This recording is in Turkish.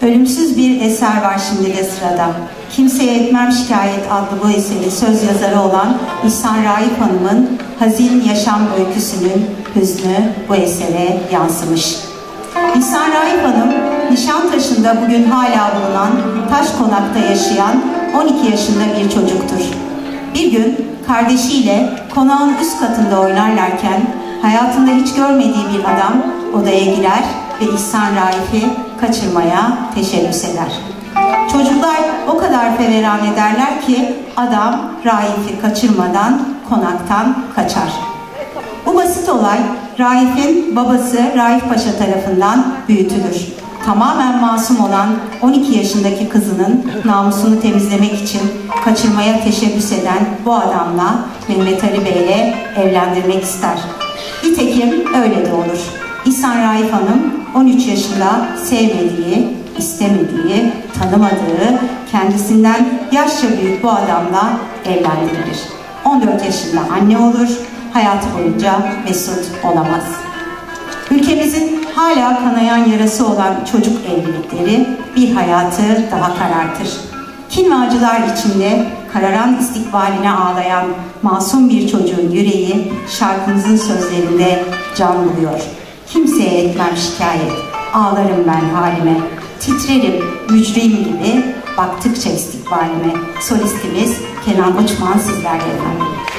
Ölümsüz bir eser var şimdi de sırada. Kimseye Etmem Şikayet adlı bu eserin söz yazarı olan İhsan Raif Hanım'ın hazin yaşam öyküsünün hüznü bu esere yansımış. İhsan Raif Hanım, Nişantaşı'nda bugün hala bulunan Taşkonak'ta yaşayan 12 yaşında bir çocuktur. Bir gün kardeşiyle konağın üst katında oynarlarken hayatında hiç görmediği bir adam odaya girer ve İhsan Raif'i kaçırmaya teşebbüs eder. Çocuklar o kadar feveran ederler ki adam Raif'i kaçırmadan konaktan kaçar. Bu basit olay Raif'in babası Raif Paşa tarafından büyütülür. Tamamen masum olan 12 yaşındaki kızının namusunu temizlemek için kaçırmaya teşebbüs eden bu adamla Mehmet Ali Bey'le evlendirmek ister. Nitekim öyle de olur. İhsan Raif Hanım 13 yaşında sevmediği, istemediği, tanımadığı, kendisinden yaşça büyük bu adamla evlendirilir. 14 yaşında anne olur, hayatı boyunca mesut olamaz. Ülkemizin hala kanayan yarası olan çocuk evlilikleri bir hayatı daha karartır. Kin ve acılar içinde kararan istikbaline ağlayan masum bir çocuğun yüreği şarkımızın sözlerinde can buluyor. Kimseye etmem şikayet, ağlarım ben halime, titrerim mücrim gibi baktıkça istikbalime. Solistimiz Kenan Uçman sizlerle efendim.